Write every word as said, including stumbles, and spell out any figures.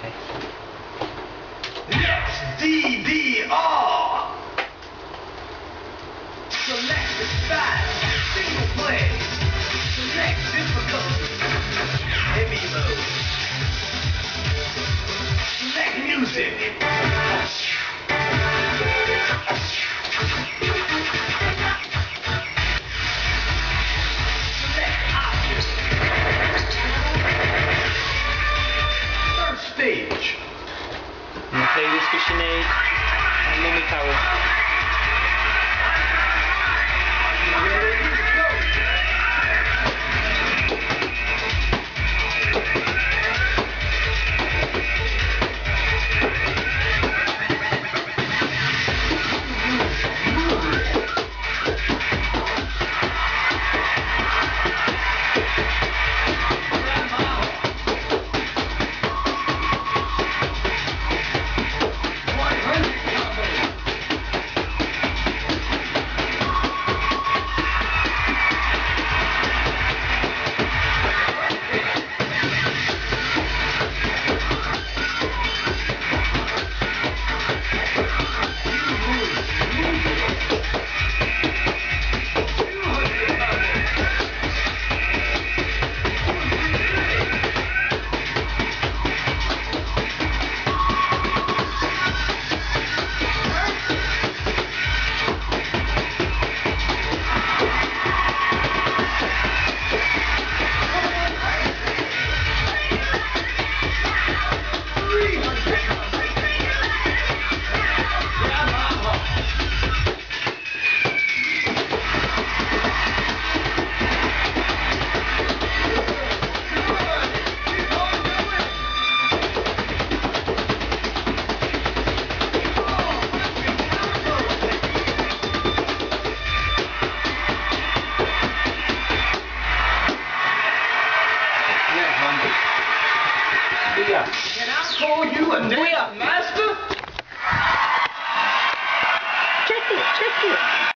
Okay. Next, D D R. Select the style, single play. Select difficulty, heavy mode. Select music. Select options. First stage. And the playlist for Sinead and Mummy Carol. Can I call you a damn master? Check it, check it.